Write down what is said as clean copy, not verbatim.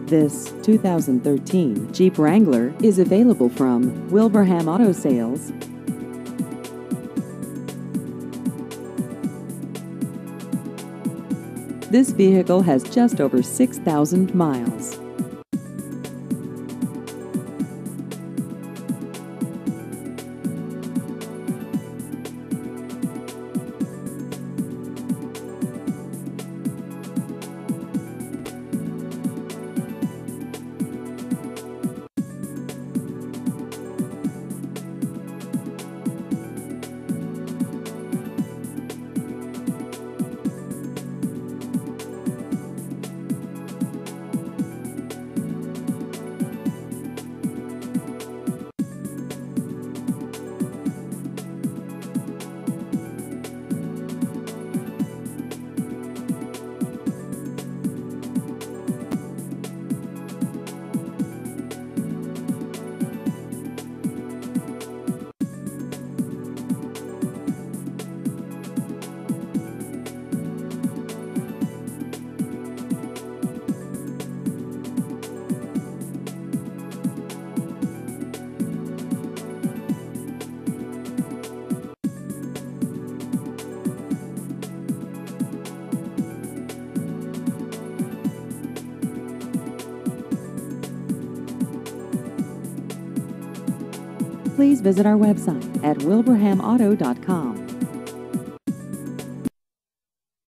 This 2013 Jeep Wrangler is available from Wilbraham Auto Sales. This vehicle has just over 6,000 miles. Please visit our website at wilbrahamauto.com.